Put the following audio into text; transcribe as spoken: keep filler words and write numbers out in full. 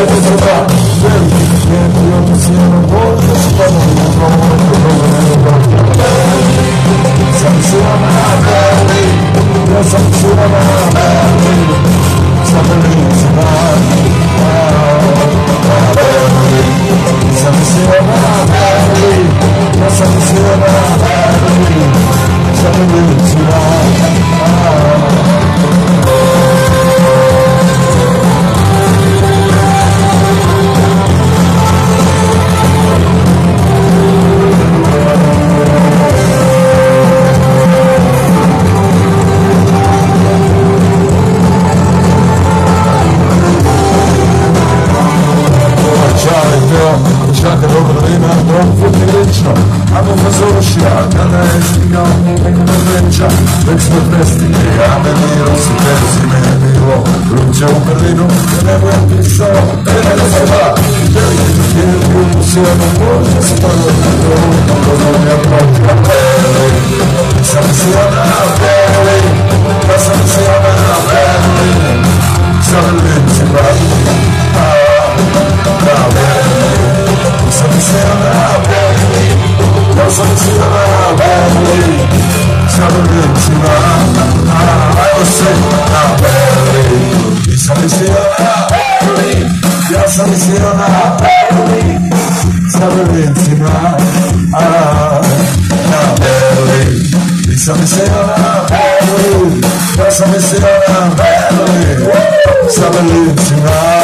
Čaka dobro ima, dobro prilično, a mu završija, kada je stigao nekada vreća, već smo prestigli, a meniro si pezi me bilo, ruče u Berlinu, nebo je pisao, ene ne seba, veliki film, u sjenu, možda se prvo bilo, rozumija protka, Berlin, sam mislio na Berlin, pa sam mislio na Berlin, sa Berlincima, na Berlin. Sam mislio na Berlin, ja sam mislio na Berlin, sa Berlincima, ajmo se na Berlin. Sam mislio na Berlin, ja sam mislio na Berlin, sa Berlincima, na Berlin. Sam mislio na Berlin, ja sam mislio na Berlin, sa Berlincima.